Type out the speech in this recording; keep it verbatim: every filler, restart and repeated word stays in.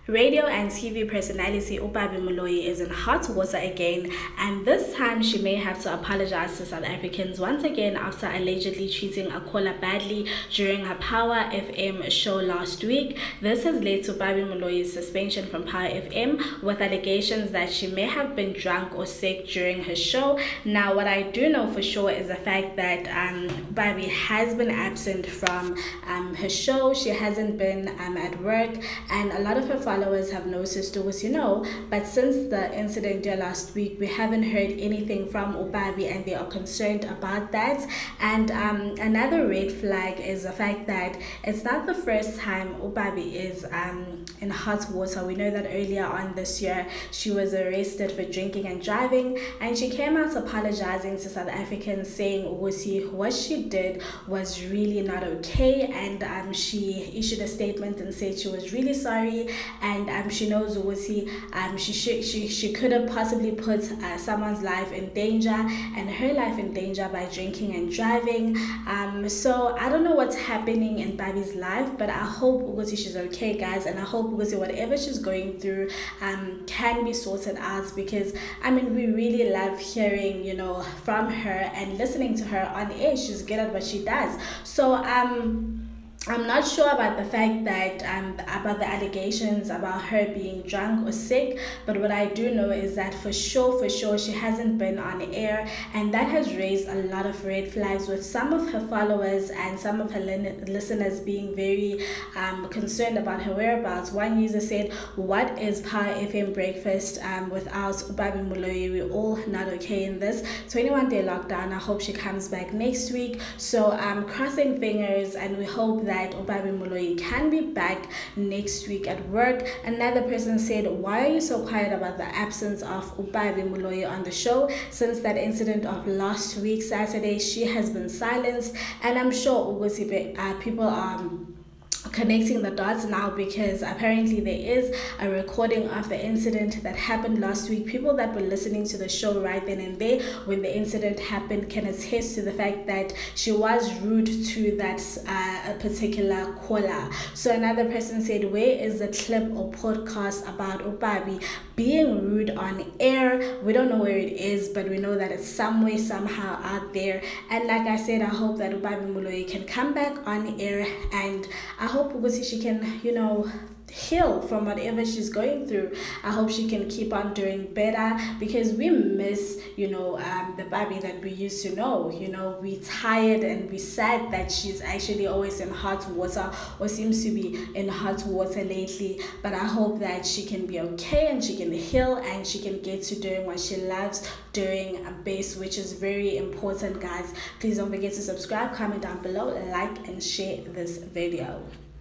Radio and T V personality Pabi Moloi is in hot water again, and this time she may have to apologize to South Africans once again after allegedly treating a caller badly during her Power F M show last week. This has led to Pabi Moloi's suspension from Power F M with allegations that she may have been drunk or sick during her show. Now, what I do know for sure is the fact that um, Pabi has been absent from um, her show. She hasn't been um, at work, and a lot of her followers have noticed towards, you know, but since the incident there last week, we haven't heard anything from Pabi, and they are concerned about that. And um, another red flag is the fact that it's not the first time Pabi is um, in hot water. We know that earlier on this year, she was arrested for drinking and driving, and she came out apologizing to South Africans, saying Wusi, what she did was really not okay, and um, she issued a statement and said she was really sorry, and um, she knows Wusi, um, she, she, she, she could have possibly put uh, someone's life in danger and her life in danger by drinking and driving. Um, so I don't know what's happening in Pabi's life, but I hope Wusi she's okay, guys, and I hope Wusi whatever she's going through um, can be sorted out, because I mean we really love hearing, you know, from her and listening to her on air. She's good at what she does. So um I'm not sure about the fact that um about the allegations about her being drunk or sick, but what I do know is that for sure for sure she hasn't been on air, and that has raised a lot of red flags with some of her followers and some of her listeners being very um concerned about her whereabouts. One user said, what is Power F M breakfast um without Pabi Moloi? We're all not okay in this twenty-one day lockdown. I hope she comes back next week, so I'm crossing fingers, and we hope that that Pabi Moloi can be back next week at work. Another person said, why are you so quiet about the absence of Pabi Moloi on the show? Since that incident of last week Saturday, she has been silenced, and I'm sure uh, people are um, connecting the dots now, because apparently there is a recording of the incident that happened last week. People that were listening to the show right then and there when the incident happened can attest to the fact that she was rude to that uh, a particular caller. So another person said, where is the clip or podcast about Pabi being rude on air? We don't know where it is, but we know that it's somewhere, somehow out there. And like I said, I hope that Pabi Moloi can come back on air, and I hope she can, you know, heal from whatever she's going through. I hope she can keep on doing better, because we miss, you know, um, the Pabi that we used to know. You know, we tired and we sad that she's actually always in hot water, or seems to be in hot water lately. But I hope that she can be okay, and she can heal, and she can get to doing what she loves doing best, which is very important, guys. Please don't forget to subscribe, comment down below, like and share this video.